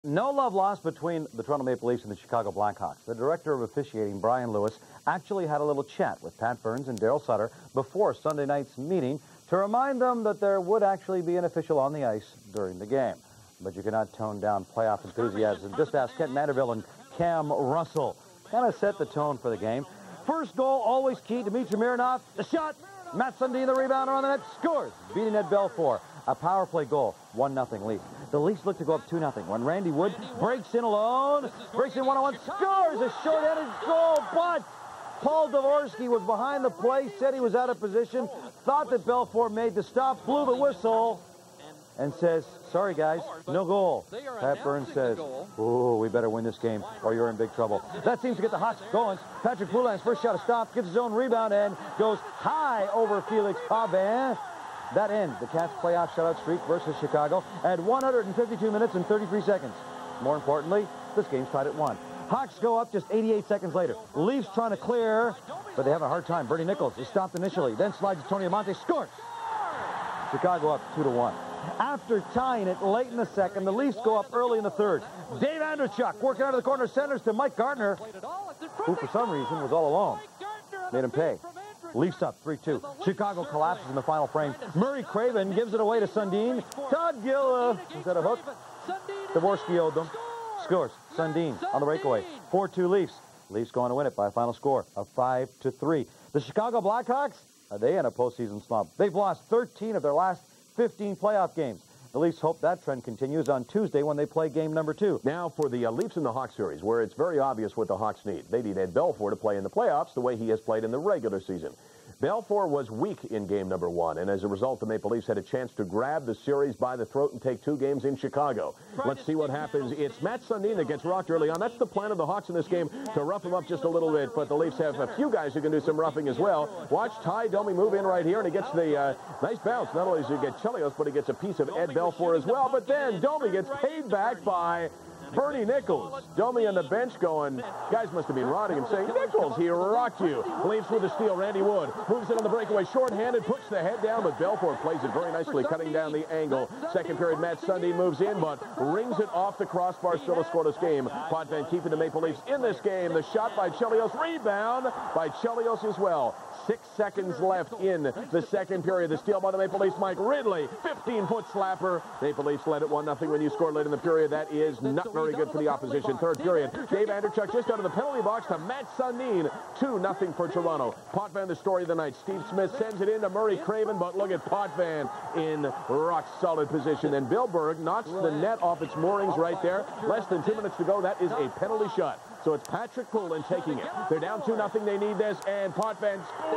No love lost between the Toronto Maple Leafs and the Chicago Blackhawks. The director of officiating, Brian Lewis, actually had a little chat with Pat Burns and Daryl Sutter before Sunday night's meeting to remind them that there would actually be an official on the ice during the game. But you cannot tone down playoff enthusiasm. Just ask Kent Manderville and Cam Russell. Kind of set the tone for the game. First goal, always key. Dmitry Mironov, the shot. Matt Sundin, the rebounder on the net, scores, beating Ed Belfour. A power play goal, 1-0 Leafs. The Leafs look to go up 2-0 when Randy Wood breaks in alone, breaks in one-on-one, scores a short-handed goal, but Paul Dvorsky was behind the play, said he was out of position, thought that Belfour made the stop, blew the whistle, and says, sorry guys, no goal. Pat Burns says, ooh, we better win this game or you're in big trouble. That seems to get the Hawks going. Patrick Poulin's first shot is stopped, gets his own rebound and goes high over Felix Potvin. That ends the Cats' playoff shutout streak versus Chicago at 152 minutes and 33 seconds. More importantly, this game's tied at 1. Hawks go up just 88 seconds later. Leafs trying to clear, but they have a hard time. Bernie Nichols is stopped initially, then slides to Tony Amonte, scores. Chicago up 2-1. After tying it late in the second, the Leafs go up early in the third. Dave Andreychuk working out of the corner, centers to Mike Gardner, who for some reason was all alone. Made him pay. Leafs up 3-2. Chicago collapses in the final frame. Murray Craven gives it away to Sundin. Todd Gill is that a hook? Dvorsky owed them. Scores. Sundin on the breakaway. 4-2 Leafs. Leafs going to win it by a final score of 5-3. The Chicago Blackhawks, are they in a postseason slump? They've lost 13 of their last 15 playoff games. The Leafs hope that trend continues on Tuesday when they play game number 2. Now for the Leafs and the Hawks series, where it's very obvious what the Hawks need. They need Ed Belfour to play in the playoffs the way he has played in the regular season. Belfour was weak in game number 1, and as a result, the Maple Leafs had a chance to grab the series by the throat and take 2 games in Chicago. Let's see what happens. It's Matt Sundin that gets rocked early on. That's the plan of the Hawks in this game, to rough him up just a little bit, but the Leafs have a few guys who can do some roughing as well. Watch Ty Domi move in right here, and he gets the nice bounce. Not only does he get Chelios, but he gets a piece of Ed Belfour as well, but then Domi gets paid back by Bernie Nichols. Domi on the bench going, guys must have been rotting him, saying, Nichols, he rocked you. Leafs with the steal. Randy Wood moves it on the breakaway, short-handed, puts the head down, but Belfour plays it very nicely, cutting down the angle. Second period, Matt Sundin moves in, but rings it off the crossbar, still a scoreless game. Potvin keeping the Maple Leafs in this game. The shot by Chelios, rebound by Chelios as well. 6 seconds left in the second period. The steal by the Maple Leafs, Mike Ridley, 15-foot slapper. Maple Leafs led it 1-0 when you scored late in the period. That is not very good for the opposition. Third period, Dave Andreychuk just out of the penalty box to Matt Sundin. 2-0 for Toronto. Potvin, the story of the night. Steve Smith sends it in to Murray Craven, but look at Potvin in rock-solid position. And Bill Berg knocks the net off its moorings right there. Less than 2 minutes to go. That is a penalty shot. So it's Patrick Poulin taking it. They're down 2-0. They need this, and Potvin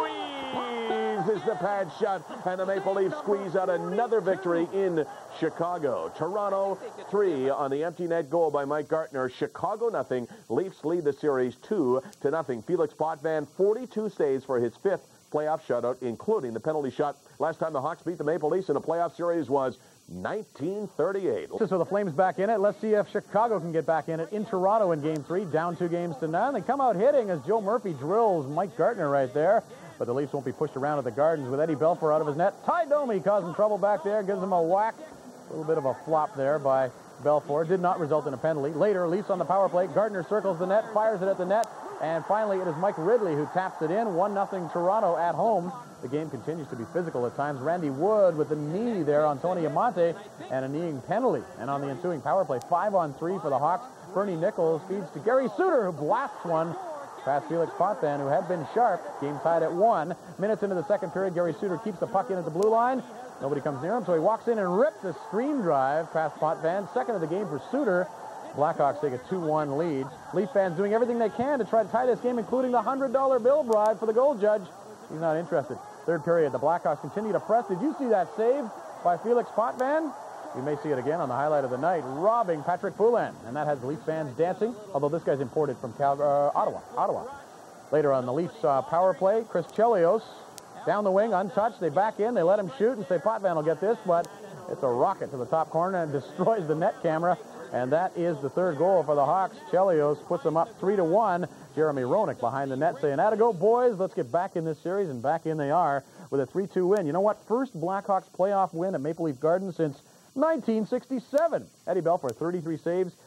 squeezes the pad shut, and the Maple Leafs squeeze out another victory in Chicago. Toronto 3 on the empty net goal by Mike Gardner. Chicago 0. Leafs lead the series 2-0. Felix Potvin, 42 saves for his 5th playoff shutout, including the penalty shot. Last time the Hawks beat the Maple Leafs in a playoff series was 1938. So the Flames back in it. Let's see if Chicago can get back in it in Toronto in Game 3, down 2-0. They come out hitting as Joe Murphy drills Mike Gardner right there. But the Leafs won't be pushed around at the Gardens with Eddie Belfour out of his net. Ty Domi causing trouble back there, gives him a whack. A little bit of a flop there by Belfour. Did not result in a penalty. Later, Leafs on the power play. Gardner circles the net, fires it at the net. And finally, it is Mike Ridley who taps it in. 1-0 Toronto at home. The game continues to be physical at times. Randy Wood with the knee there on Tony Amonte and a kneeing penalty. And on the ensuing power play, 5-on-3 for the Hawks. Bernie Nichols feeds to Gary Suter, who blasts one past Felix Potvin, who had been sharp. Game tied at 1. Minutes into the second period, Gary Suter keeps the puck in at the blue line. Nobody comes near him, so he walks in and rips a stream drive past Potvin. Second of the game for Suter. Blackhawks take a 2-1 lead. Leaf fans doing everything they can to try to tie this game, including the $100 bill bribe for the goal judge. He's not interested. Third period, the Blackhawks continue to press. Did you see that save by Felix Potvin? You may see it again on the highlight of the night, robbing Patrick Poulin. And that has Leaf fans dancing, although this guy's imported from Ottawa. Later on the Leafs power play, Chris Chelios down the wing, untouched. They back in, they let him shoot and say Potvin will get this, but it's a rocket to the top corner and destroys the net camera. And that is the third goal for the Hawks. Chelios puts them up 3-1. Jeremy Roenick behind the net saying, "Atta go, boys. Let's get back in this series." And back in they are with a 3-2 win. You know what? First Blackhawks playoff win at Maple Leaf Gardens since 1967. Eddie Belfour, 33 saves,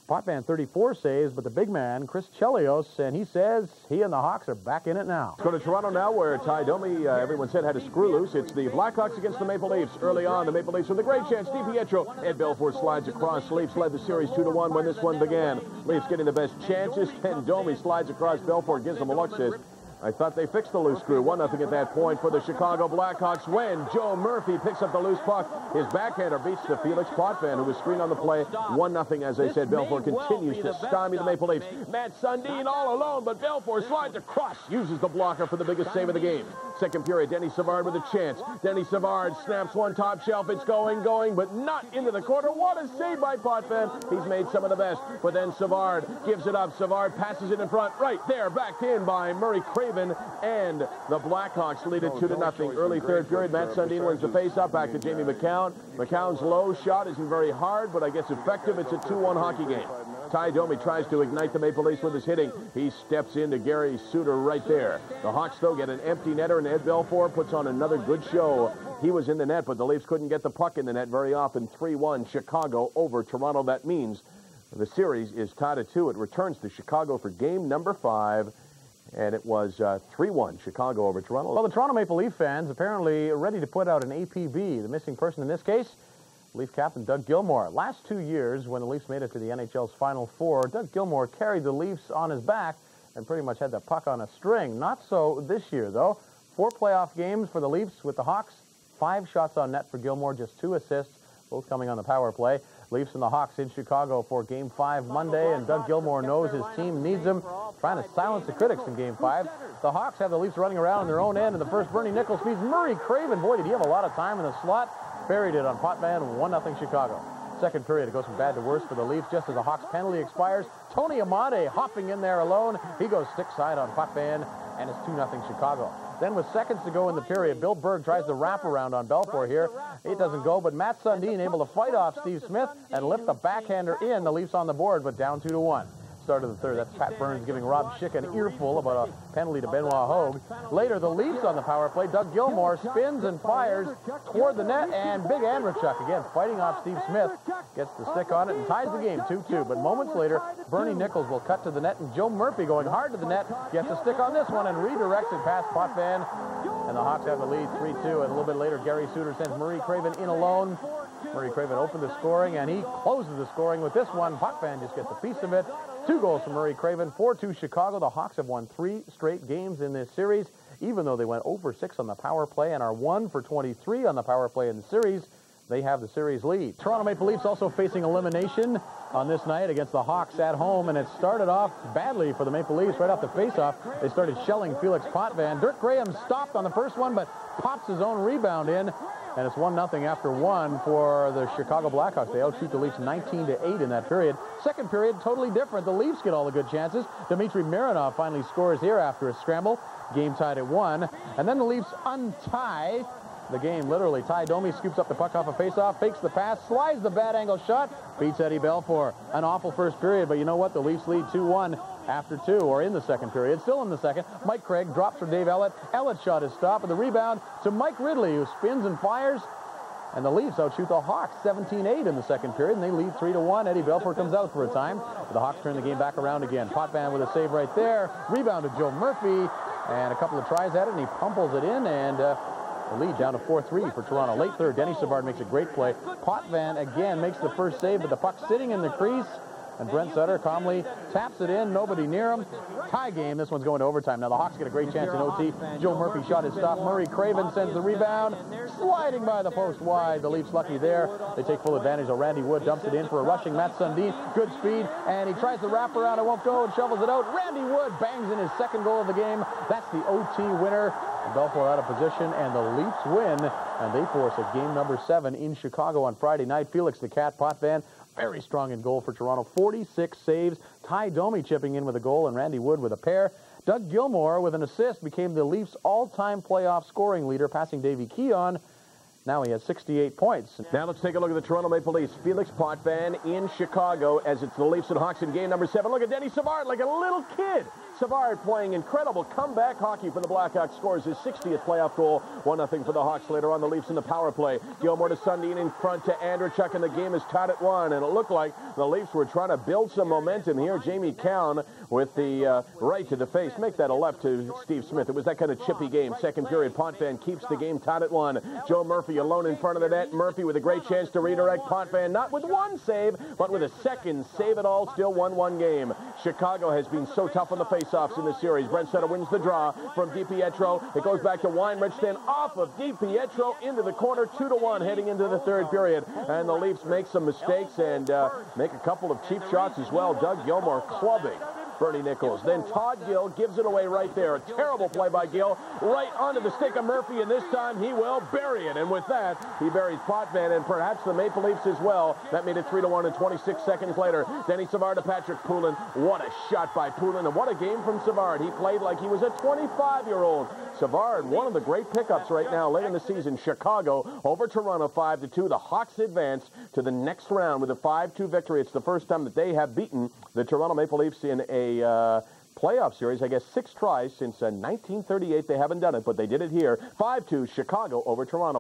Potvin 34 saves, but the big man, Chris Chelios, and he says he and the Hawks are back in it now. Let's go to Toronto now, where Ty Domi, everyone said, had a screw loose. It's the Blackhawks against the Maple Leafs. Early on, the Maple Leafs with a great chance. DiPietro. Ed Belfour slides across. Leafs led the series 2-1 when this one began. Leafs getting the best chances. Then Domi slides across. Belfour gives them a look, says, I thought they fixed the loose screw. 1-0 at that point for the Chicago Blackhawks when Joe Murphy picks up the loose puck. His backhander beats the Felix Potvin, who was screened on the play. 1-0, as I said. Belfour continues to stymie the Maple Leafs. Matt Sundin all alone, but Belfour slides across, uses the blocker for the biggest save of the game. Second period, Denny Savard with a chance. Denny Savard snaps one top shelf. It's going, but not into the corner. What a save by Potvin. He's made some of the best, but then Savard gives it up. Savard passes it in front. Right there, backed in by Murray Craven. And the Blackhawks lead it 2-0. Early third period, Matt Sundin wins the face-off back to Jamie McCown. McCown's low shot isn't very hard, but I guess effective. It's a 2-1 hockey game. Ty Domi tries to ignite the Maple Leafs with his hitting. He steps into Gary Suter right there. The Hawks, though, get an empty netter, and Ed Belfour puts on another good show. He was in the net, but the Leafs couldn't get the puck in the net very often. 3-1 Chicago over Toronto. That means the series is tied at 2. It returns to Chicago for game number 5. And it was 3-1 Chicago over Toronto. Well, the Toronto Maple Leaf fans apparently ready to put out an APB. The missing person in this case, Leaf captain Doug Gilmour. Last 2 years, when the Leafs made it to the NHL's Final Four, Doug Gilmour carried the Leafs on his back and pretty much had the puck on a string. Not so this year, though. 4 playoff games for the Leafs with the Hawks. 5 shots on net for Gilmour, just 2 assists, both coming on the power play. Leafs and the Hawks in Chicago for Game 5 Monday, and Doug Gilmour knows his team needs him, trying to silence the critics in Game 5. The Hawks have the Leafs running around on their own end, and the first Bernie Nichols feeds Murray Craven. Boy, did he have a lot of time in the slot. Buried it on Potvin, 1-0 Chicago. Second period, it goes from bad to worse for the Leafs just as the Hawks penalty expires. Tony Amade hopping in there alone. He goes stick side on Potvin, and it's 2-0 Chicago. Then with seconds to go in the period, Bill Berg tries the wraparound on Belfour here. It doesn't go, but Matt Sundin able to fight off Steve Smith and lift the backhander in. The Leafs on the board, but down 2-1. Start of the third, that's Pat Burns giving Rob Schick an earful about a penalty to Benoit Hogue. Later, the Leafs on the power play. Doug Gilmour spins and fires toward the net, and Big Andrechuk, again, fighting off Steve Smith, gets the stick on it and ties the game 2-2. But moments later, Bernie Nichols will cut to the net, and Joe Murphy going hard to the net, gets a stick on this one and redirects it past Potvin. And the Hawks have the lead 3-2. And a little bit later, Gary Suter sends Murray Craven in alone. Murray Craven opened the scoring, and he closes the scoring with this one. Potvin just gets a piece of it. 2 goals from Murray Craven, 4-2 Chicago. The Hawks have won 3 straight games in this series, even though they went 0-6 on the power play and are 1-for-23 on the power play in the series. They have the series lead. Toronto Maple Leafs also facing elimination on this night against the Hawks at home, and it started off badly for the Maple Leafs right off the faceoff. They started shelling Felix Potvin. Dirk Graham stopped on the first one, but pops his own rebound in, and it's 1-0 after 1 for the Chicago Blackhawks. They outshoot the Leafs 19-8 in that period. Second period, totally different. The Leafs get all the good chances. Dmitry Mironov finally scores here after a scramble. Game tied at 1, and then the Leafs untie the game, literally. Ty Domi scoops up the puck off a faceoff, fakes the pass, slides the bad angle shot, beats Eddie Belfour. An awful first period, but you know what? The Leafs lead 2-1 after 2, or in the second period. Still in the second, Mike Craig drops for Dave Ellett. Ellett shot is stopped, and the rebound to Mike Ridley, who spins and fires. And the Leafs outshoot the Hawks 17-8 in the second period, and they lead 3-1. Eddie Belfour comes out for a time. The Hawks turn the game back around again. Potvin with a save right there. Rebound to Joe Murphy, and a couple of tries at it, and he pummels it in, and the lead down to 4-3 for Toronto. Late third, Denny Savard makes a great play. Potvin again makes the first save, but the puck sitting in the crease. And Brent Sutter calmly taps it in. Nobody near him. Tie game. This one's going to overtime. Now the Hawks get a great chance in OT. Joe Murphy shot is stopped. Murray Craven sends the rebound. Sliding by the post wide. The Leafs lucky there. They take full advantage. Randy Wood dumps it in for a rushing Matt Sundin. Good speed. And he tries to wrap around. It won't go and shovels it out. Randy Wood bangs in his second goal of the game. That's the OT winner. Belfour out of position, and the Leafs win. And they force a game number 7 in Chicago on Friday night. Felix the Cat Potvin, very strong in goal for Toronto. 46 saves. Ty Domi chipping in with a goal, and Randy Wood with a pair. Doug Gilmour with an assist became the Leafs' all-time playoff scoring leader, passing Davey Keon. Now he has 68 points. Now let's take a look at the Toronto Maple Leafs. Felix Potvin in Chicago as it's the Leafs and Hawks in game number 7. Look at Denny Savard like a little kid. Savard playing incredible comeback hockey for the Blackhawks, scores his 60th playoff goal. 1-0 for the Hawks. Later on, the Leafs in the power play. Gilmore to Sundin in front to Andrechuk, and the game is tied at 1. And it looked like the Leafs were trying to build some momentum here. Jamie Cowan with the right to the face. Make that a left to Steve Smith. It was that kind of chippy game. Second period, Potvin keeps the game tied at 1. Joe Murphy alone in front of the net. Murphy with a great chance to redirect Potvin, not with one save, but with a second save it all. Still 1-1 game. Chicago has been so tough on the faceoffs in this series. Brent Sutter wins the draw from DiPietro. It goes back to Weinrich, then off of DiPietro into the corner, 2-1 heading into the third period. And the Leafs make some mistakes and make a couple of cheap shots as well. Doug Gilmore clubbing Bernie Nichols. Then Todd Gill gives it away right there. A terrible play by Gill, right onto the stick of Murphy, and this time he will bury it. And with that, he buries Potvin and perhaps the Maple Leafs as well. That made it 3-1, and 26 seconds later, Denny Savard to Patrick Poulin. What a shot by Poulin, and what a game from Savard. He played like he was a 25-year-old. Savard, one of the great pickups right now late in the season. Chicago over Toronto 5-2. The Hawks advance to the next round with a 5-2 victory. It's the first time that they have beaten the Toronto Maple Leafs in a playoff series. I guess 6 tries since 1938. They haven't done it, but they did it here. 5-2 Chicago over Toronto.